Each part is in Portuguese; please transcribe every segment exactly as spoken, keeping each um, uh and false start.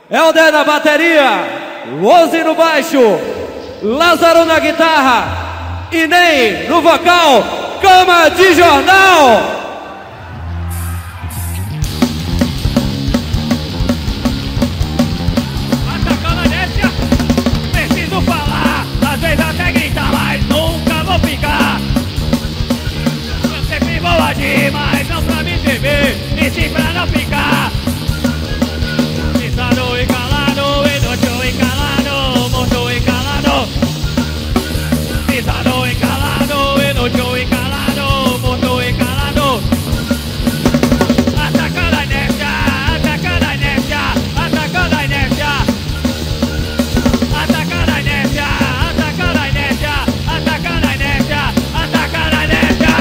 Helder na bateria, Rose no baixo, Lázaro na guitarra e Ney no vocal, Cama de Jornal. Atacando a inércia, preciso falar, às vezes até gritar, mas nunca vou ficar. Eu sempre vou agir, mas não pra me tremer, e sim pra não ficar. Pisado e calado, inútil e calado, morto e calado. Pisado e calado, inútil e calado, morto e calado. Atacando a inércia, atacando a inércia, atacando a inércia. Atacando a inércia, atacando a inércia, atacando a inércia, atacando a inércia.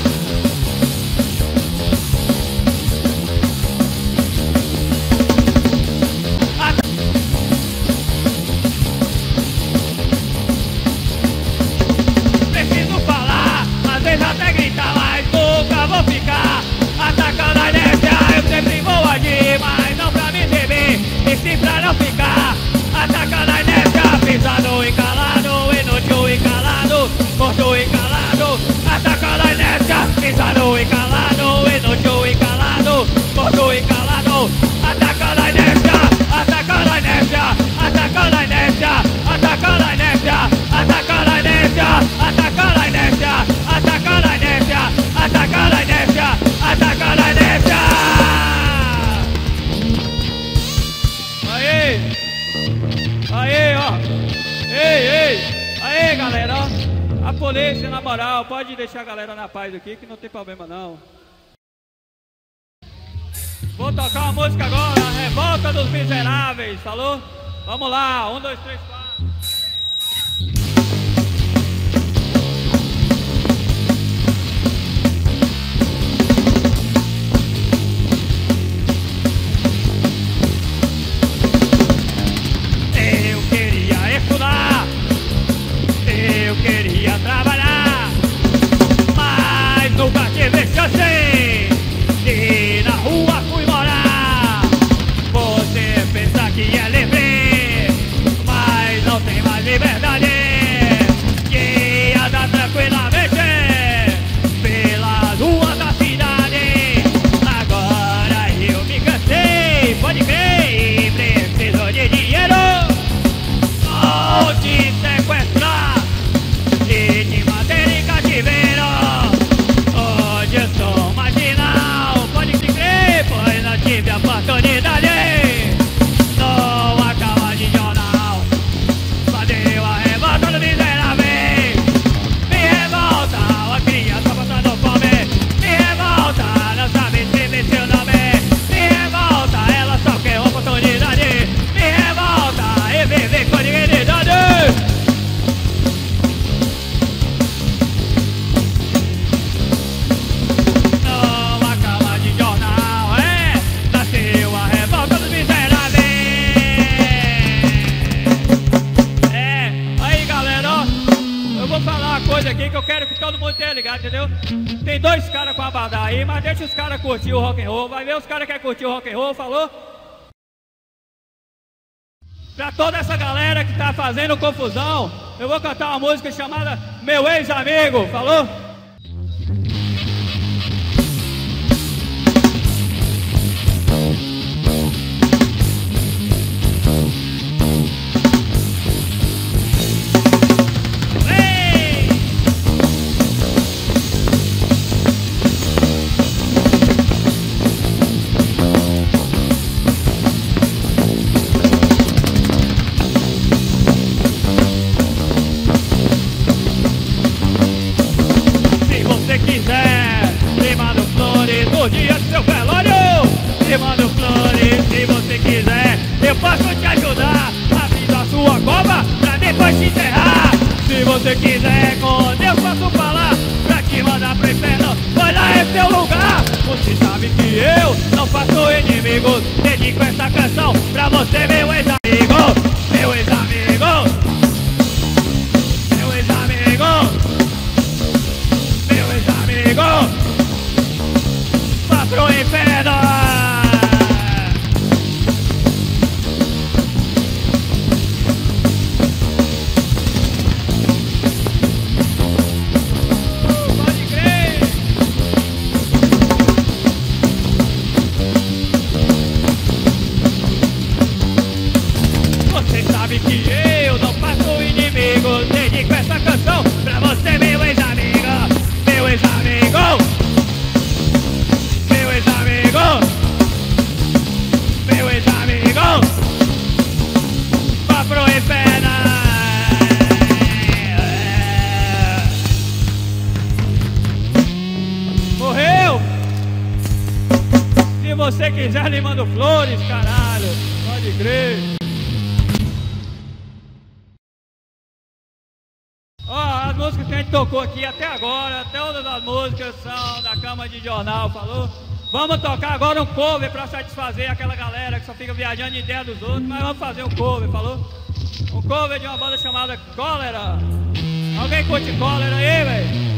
Preciso falar, às vezes até gritar, mas nunca vou ficar. Atacando a inércia, eu sempre vou agir, mas não pra me tremer, e sim pra não ficar. Atacando a inércia, pisado e calado, inútil e calado, morto e calado. Atacando a inércia, pisado e calado, inútil e calado, morto e calado. Atacando a inércia, atacando a inércia, atacando a inércia, atacando a inércia, atacando a inércia, atacando a inércia, atacando a inércia, atacando a inércia, atacando a inércia. Aê! Aê, ó! Ei, ei! Aê, galera, ó! A polícia, na moral, pode deixar a galera na paz aqui, que não tem problema não. Vou tocar uma música agora, Revolta dos Miseráveis, falou? Vamos lá, um, dois, três, quatro. Eu queria estudar, eu queria trabalhar, mas nunca tive chance, e na rua fui morar. Você pensa que é livre, mas não tem mais liberdade, que anda tranquilamente pelas ruas da cidade. Agora eu me cansei, pode crer, e preciso de dinheiro. Vou te sequestrar e te manter em cativeiro. Hoje eu sou marginal, pode crer, pois não tive a oportunidade. Não acaba de jornal, fazia a revolta do miserável. Me revolta, uma criança passando fome. Me revolta, não sabe escrever seu nome. Me revolta, ela só quer oportunidade. Me revolta, e viver com dignidade. Não acaba de jornal, é, nasceu a revolta dos miseráveis. É, aí galera, ó, eu vou falar uma coisa aqui que eu quero que todo mundo tenha ligado, entendeu? Tem dois caras com a abadá aí, mas deixa os caras curtir o rock and roll. Vai ver os caras que querem curtir o rock and roll, falou? Pra toda essa galera que tá fazendo confusão, eu vou cantar uma música chamada Meu Ex-Amigo, falou? Ei! Se você quiser, me manda flores no dia do seu velório. Me manda flores, se você quiser, eu posso te ajudar a vir da sua cova pra depois te enterrar. Se você quiser, com Deus posso falar pra te mandar pro inferno, pois lá é seu lugar. Você sabe que eu não faço inimigos, dedico essa canção pra você, meu ex-amigo. Meu ex-amigo, meu ex-amigo, meu ex-amigo, vá pro inferno. mulher lhe manda flores, caralho. Pode crer. Ó, as músicas que a gente tocou aqui até agora, todas as músicas são da Câmara de Jornal, falou? Vamos tocar agora um cover pra satisfazer aquela galera que só fica viajando de ideia dos outros, mas vamos fazer um cover, falou? Um cover de uma banda chamada Cólera. Alguém curte Cólera aí, velho?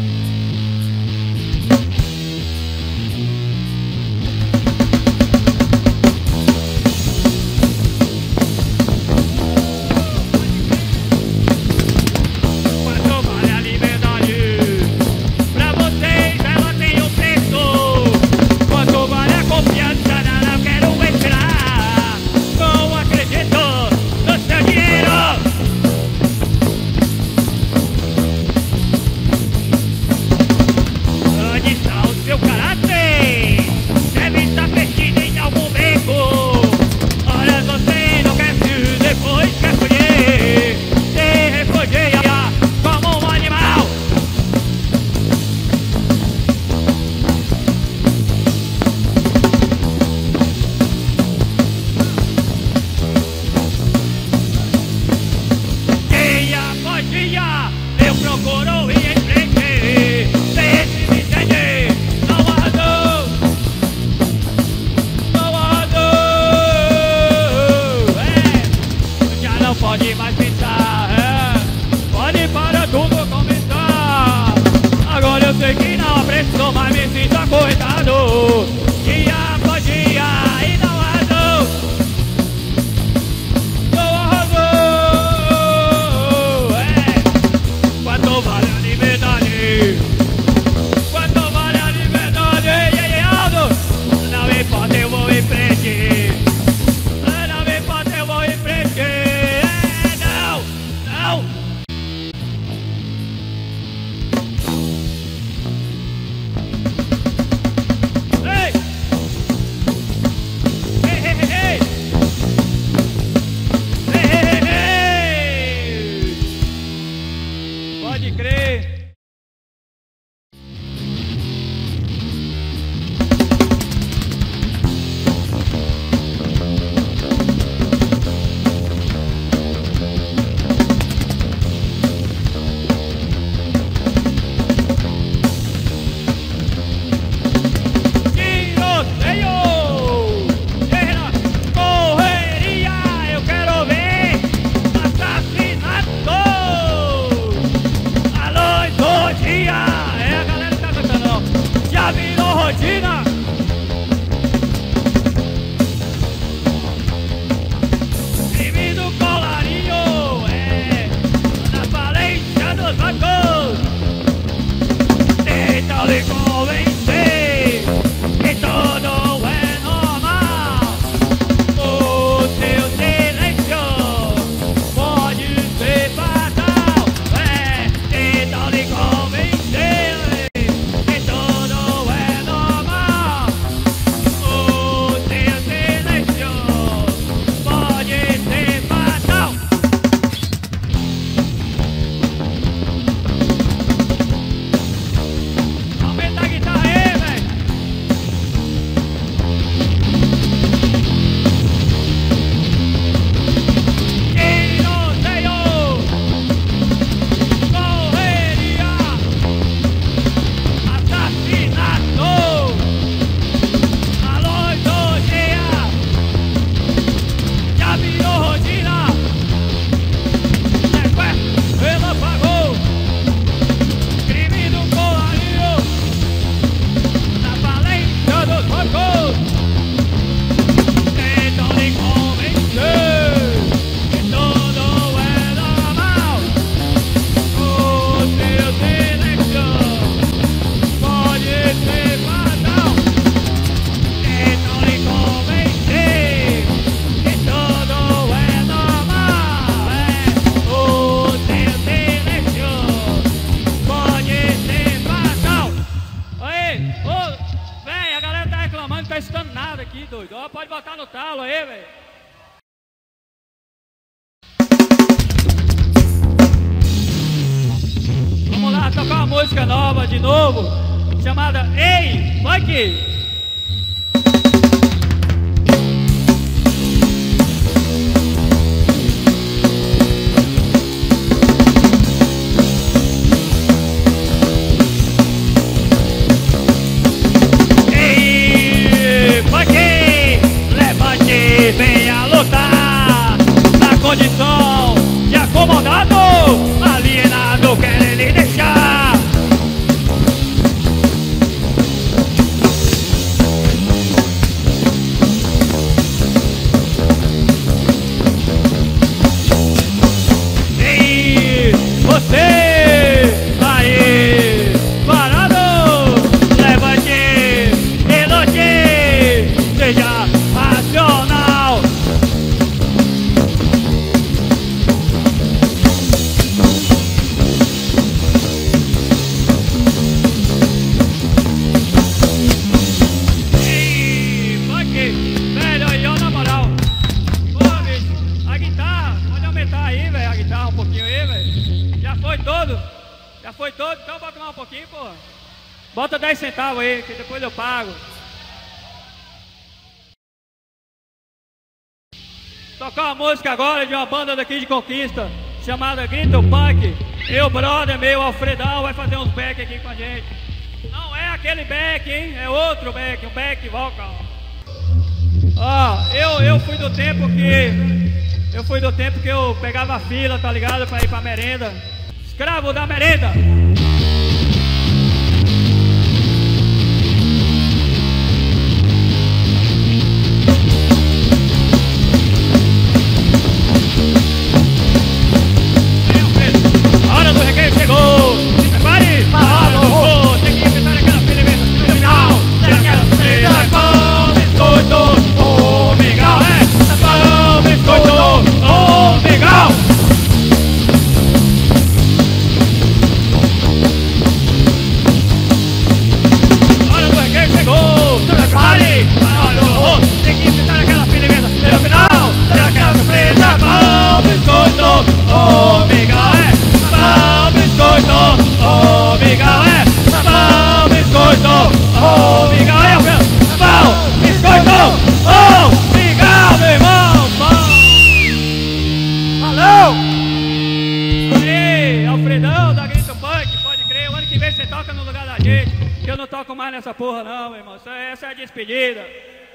Música nova de novo, chamada Ei, Funk! aí, velho, a guitarra um pouquinho aí, velho. Já foi todo. Já foi todo, então bota mais um pouquinho, pô. Bota dez centavos aí, que depois eu pago. Tocar uma música agora de uma banda daqui de Conquista, chamada Grito Punk. Meu brother, meu Alfredão, vai fazer uns back aqui com a gente. Não é aquele back, hein? É outro back, um back vocal. Ó, eu, eu fui do tempo que... Eu fui do tempo que eu pegava fila, tá ligado? Pra ir pra merenda. Escravo da merenda! Hora do recreio chegou! Se prepare! Falou! Tem que enfrentar aquela firmeza no final! Daquela firmeza com biscoito! Ô, Miguel! É! Com biscoito! Ô, Miguel! Hora do recreio chegou! Se prepare! Falou! Tem que enfrentar aquela firmeza no final! Daquela firmeza com biscoito! Ô, Miguel! É! Pão, biscoito, oh, Miguel, é pão, biscoito, oh, Miguel, é pão, biscoito, oh, Miguel, meu irmão, pão. Valeu! Aí, Alfredão da Grito Punk, pode crer, o ano que vem você toca no lugar da gente, que eu não toco mais nessa porra não, meu irmão, essa é a despedida.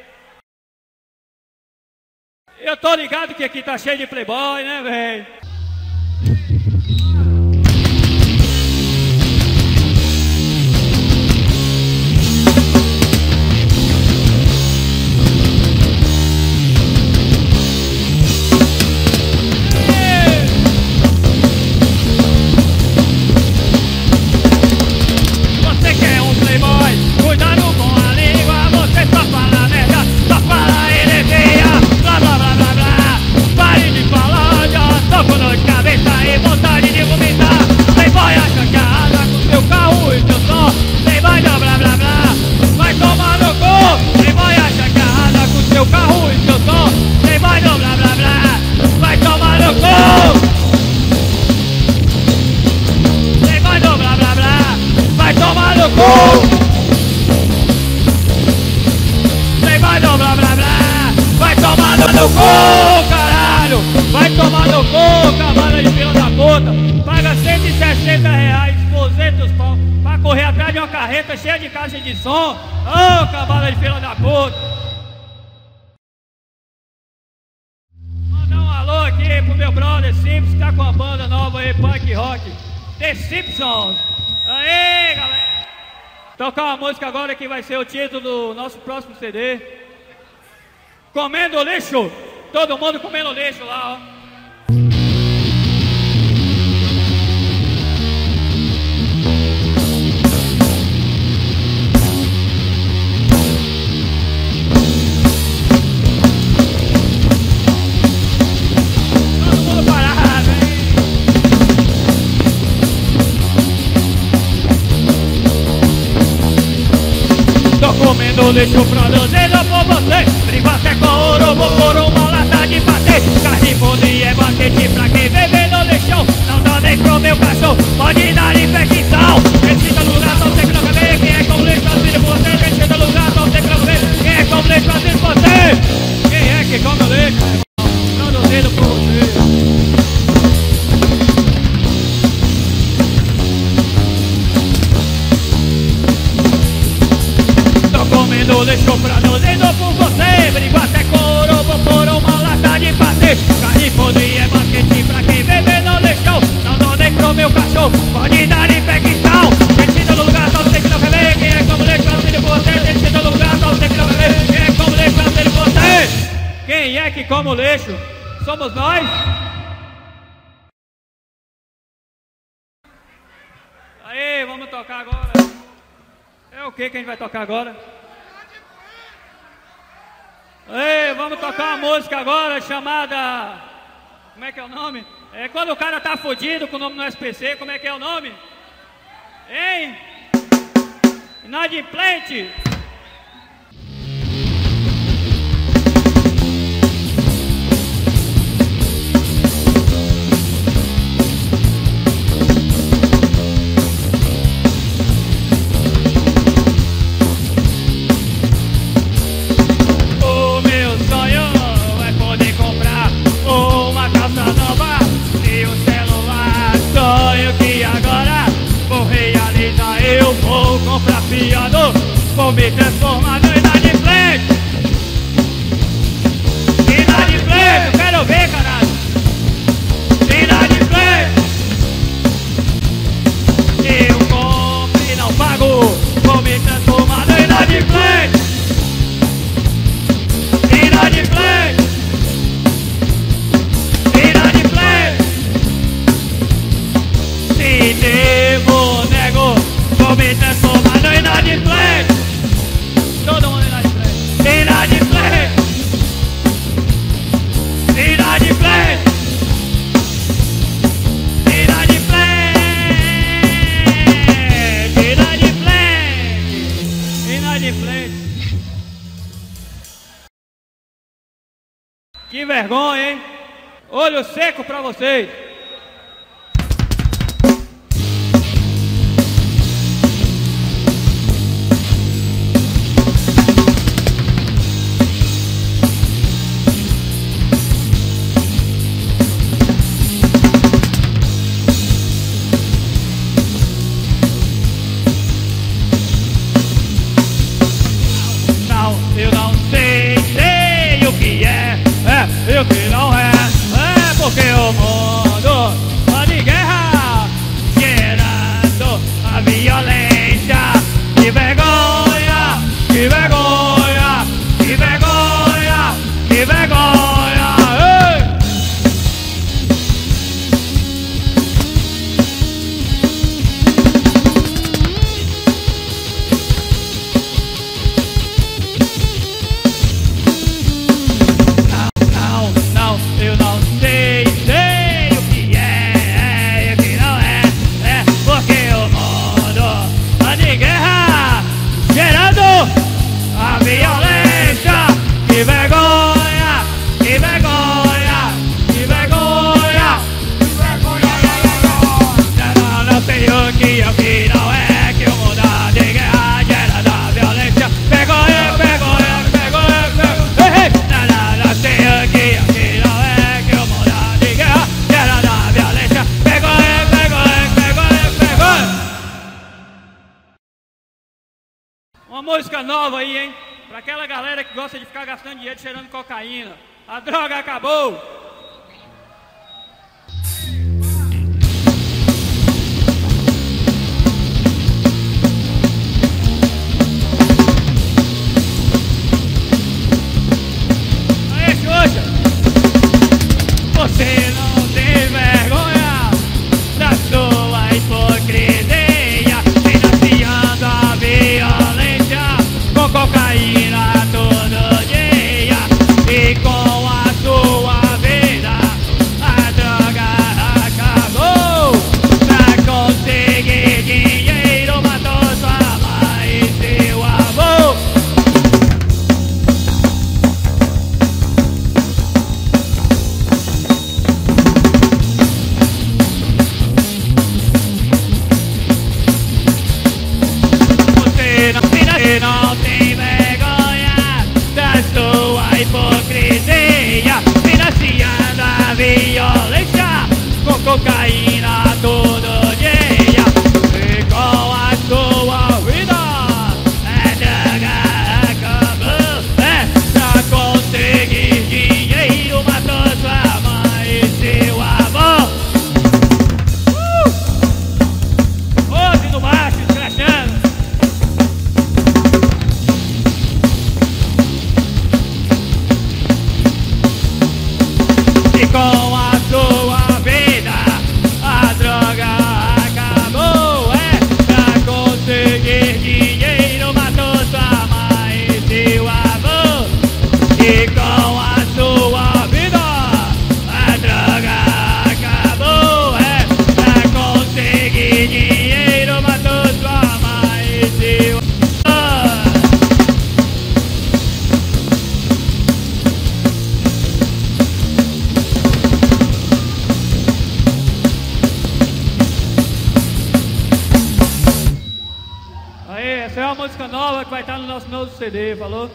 Eu tô ligado que aqui tá cheio de playboy, né, velho? Cheia de caixa de som, ô oh, cavalo de fila da puta. Mandar um alô aqui pro meu brother Simples, que tá com uma banda nova aí, punk rock, The Simpsons. Aê, galera! Tocar uma música agora que vai ser o título do nosso próximo C D. Comendo lixo, todo mundo comendo lixo lá, ó. Comendo lixo produzido por você. Brigo até com ouro, vou por uma lata de patê. Carne é banquete pra quem bebe no lixão. Não dá nem pro meu cachorro, pode dar infecção. Decida no lugar, só sei que não quer ver. Quem é como lixo produzido por você. Decida no lugar, só sei que não quer ver. Quem é como lixo produzido por você. Quem é que come o lixo, irmão? Produzido por você. Comendo lixo produzido por você. Brigo até couro, vou por uma lata de patê. Carne podre é banquete pra quem bebe no lixão. Não dou nem pro meu cachorro, pode dar infecção. Decida no lugar, só você que não quer ver. Quem é como lixo produzido por você. Decida no lugar, só você que não quer ver. Quem é como lixo produzido por você. Quem é que come o lixo? Somos nós. Aí, vamos tocar agora. É o que que a gente vai tocar agora? Ei, vamos tocar uma música agora chamada... Como é que é o nome? É quando o cara tá fudido com o nome no S P C, como é que é o nome? Hein? Inadimplente! vou me transformar no inadimplente. Inadimplente, eu quero ver, caralho. Inadimplente. Eu compro e não pago, vou me transformar no inadimplente. Inadimplente. Inadimplente. Se devo, nego, vou me transformar no inadimplente. Todo mundo inadimplente. Inadimplente. Inadimplente. Que vergonha, hein? Olho seco pra vocês. Não, eu não sei, sei o que é. E o que não é, é porque o mundo está de guerra, gerando a violência. Que vergonha, que vergonha, que vergonha, que vergonha. Ei! Eu não sei, sei o que é, é o que não é, é porque o mundo tá de guerra, gerando a violência. Que vergonha, que vergonha, que vergonha, que vergonha. Não, não sei o que é o que não é, que o mundo tá de guerra, gerando a violência. Vergonha, vergonha, vergonha, vergonha. Não, não, não sei o que é o que uma música nova aí, hein? Pra aquela galera que gosta de ficar gastando dinheiro cheirando cocaína. A droga acabou! Aê, Xuxa! Você não tem vergonha da sua hipocrisia, financiando a violência com cocaína todo dia e com a sua vida a droga acabou. Pra conseguir dinheiro matou sua mãe e seu avô. Você não, você não tem vergonha da sua hipocrisia, financiando a violência com cocaína todo dia e com a sua vida a droga acabou. É pra conseguir dinheiro matou sua mãe e seu avô. Uh! Ouve no baixo, escrachando. E com a sua vida a droga acabou. É pra conseguir dinheiro matou sua mãe e seu avô. E com a sua vida a droga acabou. É pra conseguir dinheiro matou sua mãe e seu avô. Essa é uma música nova que vai estar no nosso novo C D, falou?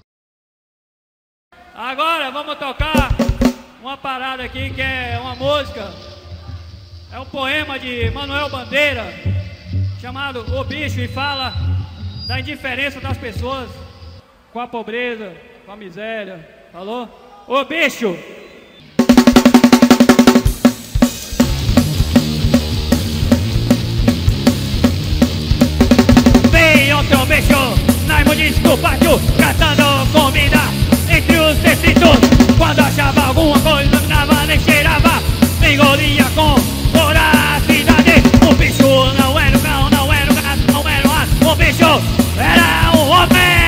Agora vamos tocar uma parada aqui que é uma música, é um poema de Manuel Bandeira chamado O Bicho, e fala da indiferença das pessoas com a pobreza, com a miséria, falou? Ô bicho! Vem outro bicho, nós mudis do pátio, catando comida entre os tecidos. Quando achava alguma coisa, não dava nem cheirava, engolia com voracidade. O bicho não era o cão, não era o gato, não era o rato, o bicho era um homem.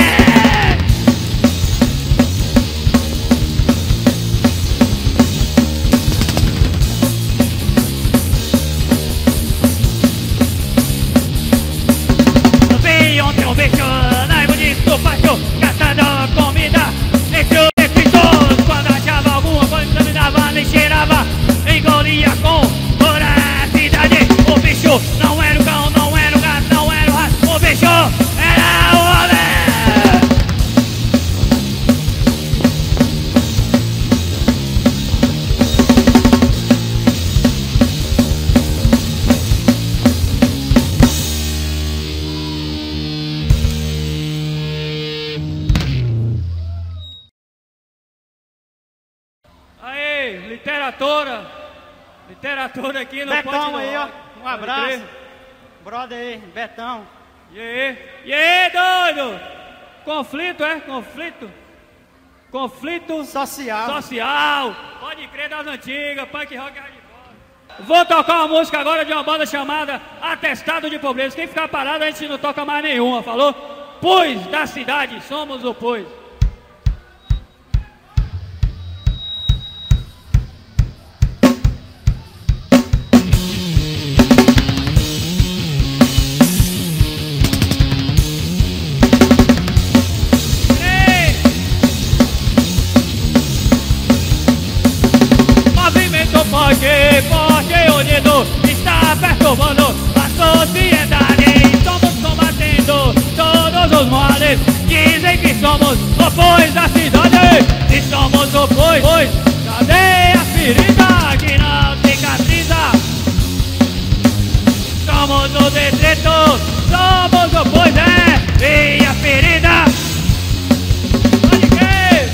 Vi ontem um bicho na imunidade do pátio, catando comida entre os tecidos. Quando achava alguma coisa, não dava nem cheirava, engolia com voracidade. O bicho não era o cão, não era o gato, não era o rato, o bicho era o homem. Aí, literatura, literatura aqui no Betão Ponte do aí, ó, Rock. um Pode abraço. crer? Brother aí, Betão. E aí? E aí, doido? Conflito, é? Conflito? Conflito Social. social. Pode crer, das antigas, punk rock hardcore. Vou tocar uma música agora de uma banda chamada Atestado de Pobreza. Quem ficar parado, a gente não toca mais nenhuma, falou? Pois da cidade, somos o pois. Porque, porque unido está perturbando a sociedade. Estamos combatendo todos os males. Dizem que somos o pois da cidade. E somos o pois, pois, cadê a ferida que não cicatriza? Somos o detrito, somos o pois, é, e a ferida. Pode crer.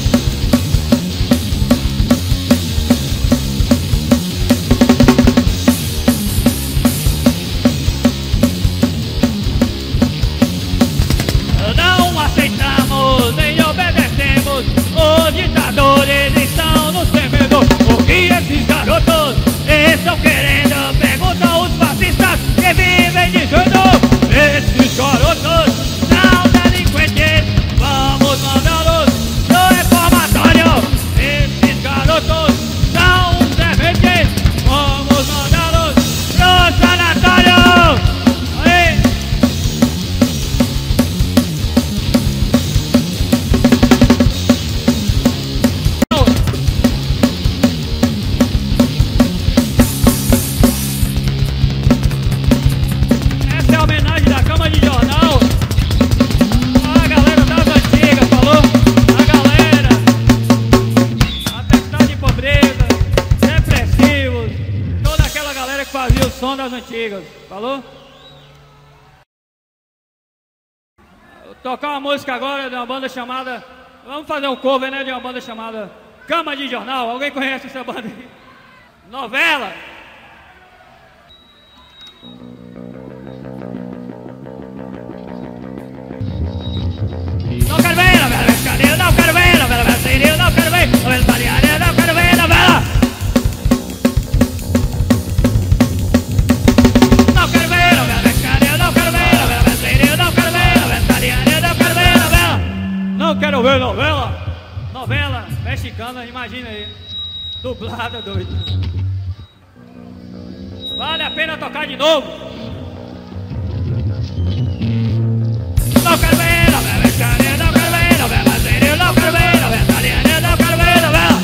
Não aceitamos nem obedecemos, os ditadores estão nos temendo. O que esses garotos estão querendo? Perguntam os fascistas que vivem dizendo: esses garotos são delinquentes, vamos mandá-los no reformatório. Esses garotos são dementes, vamos mandá-los no sanatório. Aí. Essa é a homenagem da Cama de Jornal a galera das antigas, falou? A galera atestado de pobreza, depressivos, toda aquela galera que fazia o som das antigas, falou? Vou tocar uma música agora de uma banda chamada, vamos fazer um cover, né, de uma banda chamada Cama de Jornal. Alguém conhece essa banda aí? Novela. Não quero ver novela mexicana, não quero ver novela brasileira, não quero ver novela italiana, não quero ver novela. Não quero ver novela mexicana, não quero ver novela brasileira, não quero ver novela italiana, não quero ver novela. Não quero ver novela. Novela mexicana, imagina aí. Dublada, doido. Vale a pena tocar de novo. Não quero ver novela mexicana, não quero ver novela brasileira, não quero ver novela italiana, não quero ver novela.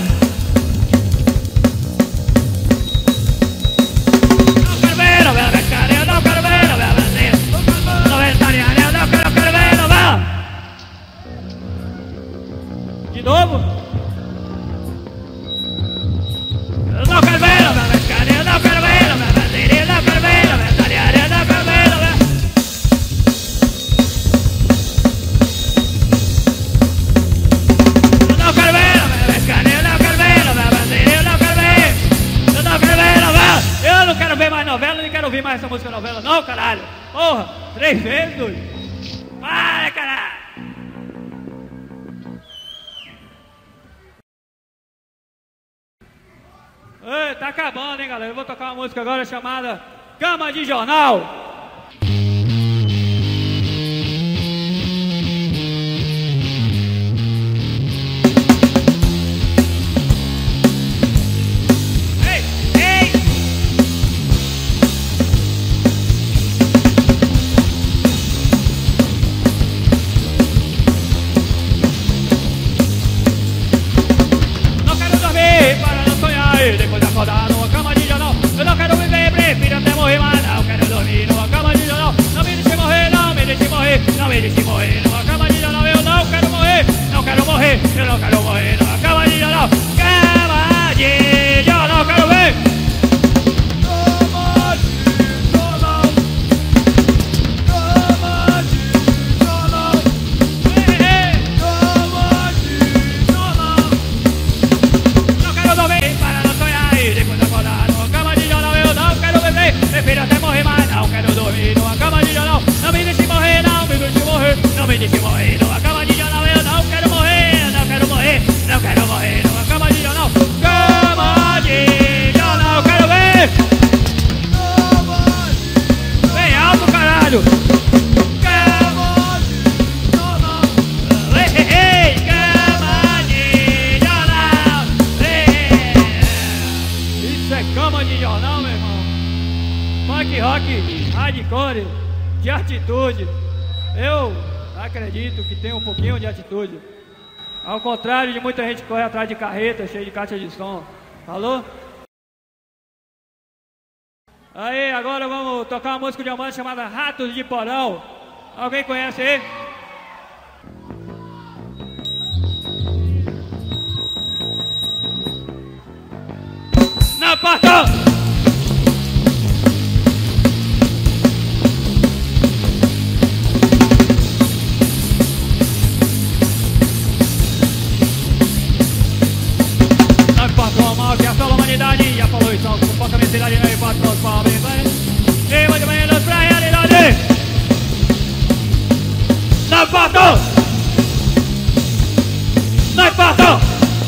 Não quero ver novela mexicana, não quero ver novela brasileira, novela italiana, não quero, quero ver novela. De novo? Eu não quero ver novela mexicana, eu não quero ver novela brasileira, eu não quero ver novela italiana. mais essa música novela, não, caralho. Porra, três vezes, doido. Para, caralho. Ei, tá acabando, hein, galera. Eu vou tocar uma música agora chamada Cama de Jornal. Depois de acordar numa cama de jornal, eu não quero viver, prefiro até morrer, mas não quero dormir numa cama de jornal. Não me deixe morrer, não me deixe morrer, não me deixe morrer numa cama de jornal. Eu não quero morrer, não quero morrer, eu não quero morrer numa cama de jornal. Cama de jornal, quero ver. Cama de jornal, cama de jornal, cama de jornal. Não quero dormir para depois de acordar numa cama de jornal, eu não quero beber, prefiro até morrer, mas não quero dormir numa cama de jornal. Não me deixe morrer, não me deixe morrer, não me deixe morrer numa cama de jornal. Eu não quero morrer, não quero morrer, não quero morrer numa cama de jornal. Cama de jornal, quero ver. Bem alto, caralho. Cama de jornal. Ei, ei, ei, cama de jornal. Isso é cama de jornal, meu irmão. Punk rock, hardcore, de atitude. Eu acredito que tem um pouquinho de atitude. Ao contrário de muita gente que corre atrás de carreta, cheia de caixa de som. Falou? Aí, agora vamos tocar uma música de uma banda chamada Ratos de Porão. Alguém conhece aí? Na porta! Não importa o mal que assola a humanidade e a poluição que sufoca a minha cidade, não importa os pobres, e muito menos pra realidade. Não importa! Não importa!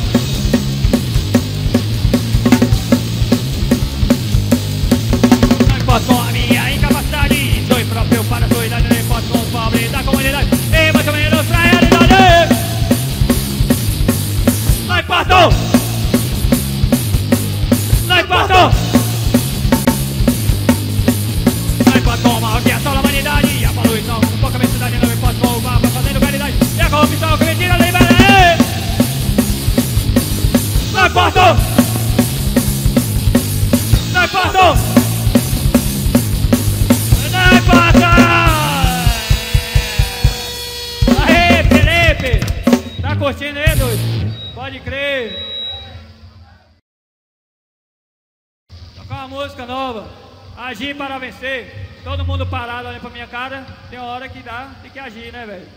Não importa com a minha incapacidade, sou próprio para a sua idade, não importa com os pobres da comunidade, e muito menos pra realidade. Não importa! Não importa! Não importa com o mal que assola a humanidade e a poluição que sufoca a minha cidade, não importa com o mal fazendo caridade e a corrupção que me tira da liberdade. Não importa! Não importa! Não importa! Aê, Felipe! Tá curtindo aí, doido? Pode crer! Tocar uma música nova, Agir para Vencer. Todo mundo parado olhando pra minha cara, tem uma hora que dá, tem que agir, né, velho?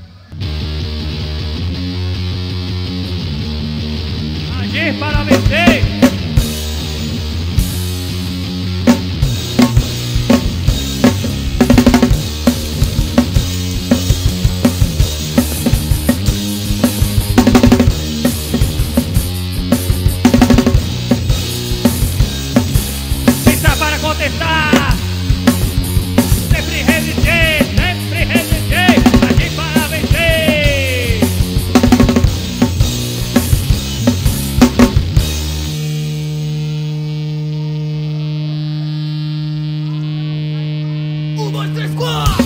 Agir para vencer. Pensar para contestar. Sempre resistir, sempre resistir. Agir para vencer. Um, dois, três, quatro.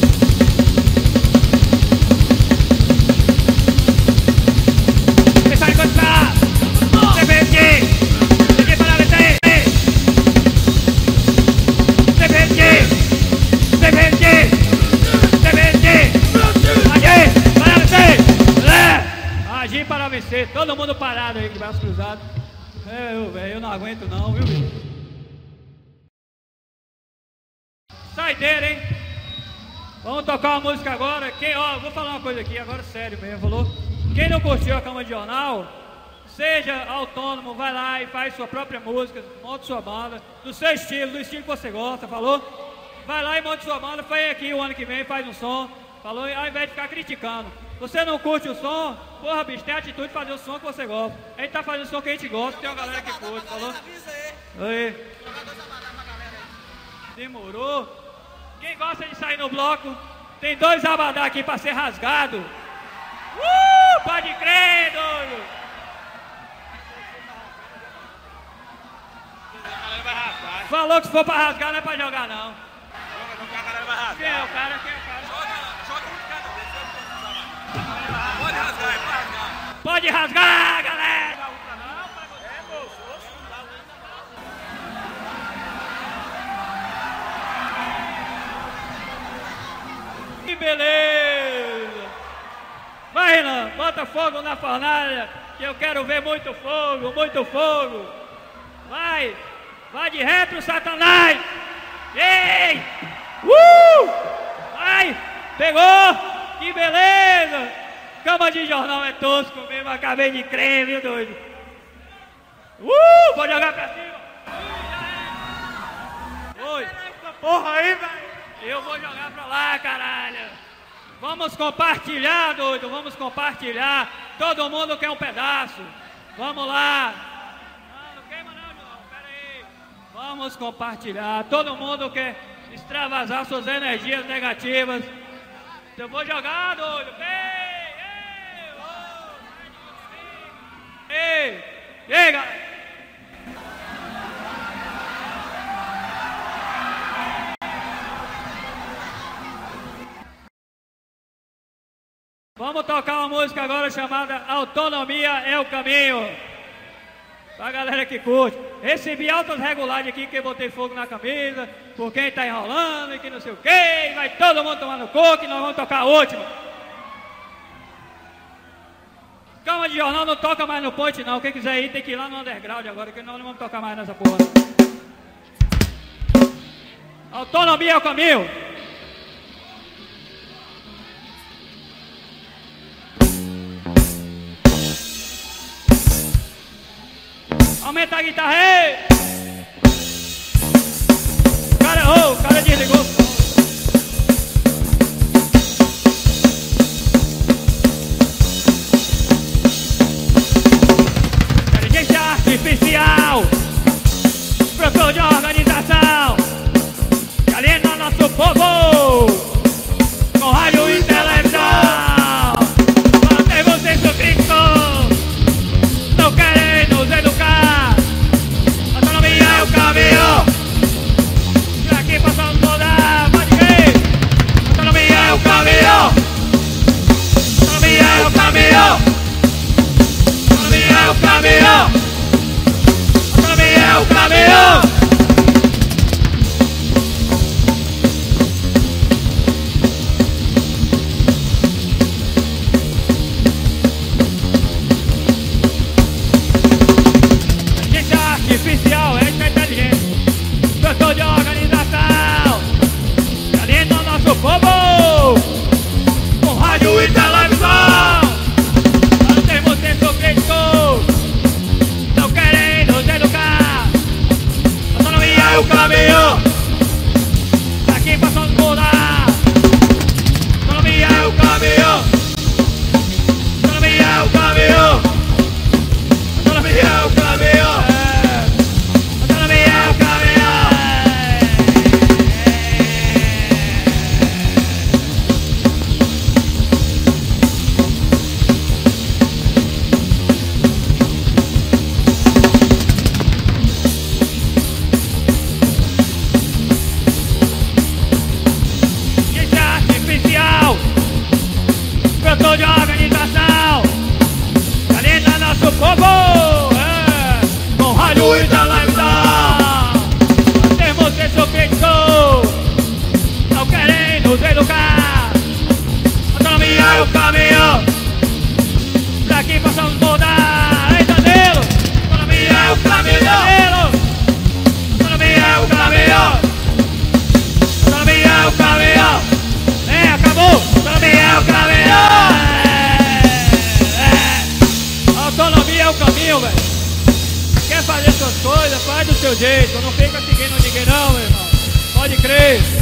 Pensar em contestar. Sempre resistir. Agir para vencer. Sempre resistir. Sempre resistir. Sempre resistir. Agir para vencer. É. Agir para vencer. Todo mundo parado aí, de braços cruzados. É, eu, velho, eu não aguento não, viu, bicho? Saideira, hein? Vamos tocar uma música agora. Quem, ó, vou falar uma coisa aqui, agora sério mesmo, falou? Quem não curtiu a Cama de Jornal, seja autônomo, vai lá e faz sua própria música, monte sua banda, do seu estilo, do estilo que você gosta, falou? Vai lá e monte sua banda, vem aqui o ano que vem, faz um som, falou? Ao invés de ficar criticando. Você não curte o som, porra, bicho, tem atitude de fazer o som que você gosta. A gente tá fazendo o som que a gente gosta, tem uma galera que curte, falou? Aí. Demorou. Quem gosta de sair no bloco, tem dois abadá aqui pra ser rasgado. Uh, pode crer, doido. Falou que se for pra rasgar não é pra jogar, não. Quem é o cara? Quem é o cara? Pode rasgar, pode rasgar. Pode rasgar, galera. Que beleza. Vai, Renan, bota fogo na fornalha, que eu quero ver muito fogo, muito fogo. Vai, vai de retro, Satanás. Ei! Uh! Vai, pegou. Que beleza! Cama de jornal é tosco mesmo, acabei de crer, viu, doido? Uh! Vou jogar pra cima! Oi! Porra aí, velho! Eu vou jogar pra lá, caralho! Vamos compartilhar, doido! Vamos compartilhar! Todo mundo quer um pedaço! Vamos lá! Não, não queima não, João, pera aí! Vamos compartilhar! Todo mundo quer extravasar suas energias negativas! Eu vou jogar, doido! Ei! Ei! Ei! Ei, galera! Vamos tocar uma música agora chamada Autonomia é o Caminho. Pra galera que curte. Recebi altas regulagens aqui que eu botei fogo na camisa, por quem tá enrolando e que não sei o que, vai todo mundo tomar no coco e nós vamos tocar a última. Cama de jornal não toca mais no ponte não, quem quiser ir tem que ir lá no underground agora, que nós não vamos tocar mais nessa porra. Autonomia é o caminho. Aumenta a guitarra aí! Cara, oh, o cara desligou. Inteligência artificial, produtor de organização, que aliena nosso povo com rádio e televisão. Mantemos senso crítico, não querem nos educar. Autonomia é o caminho. Por aqui passamos toda, pode ver. Autonomia é o caminho. Autonomia é o caminho. Autonomia é o caminho. Autonomia é o caminho. seu jeito, não fica seguindo ninguém não, meu irmão. Pode crer.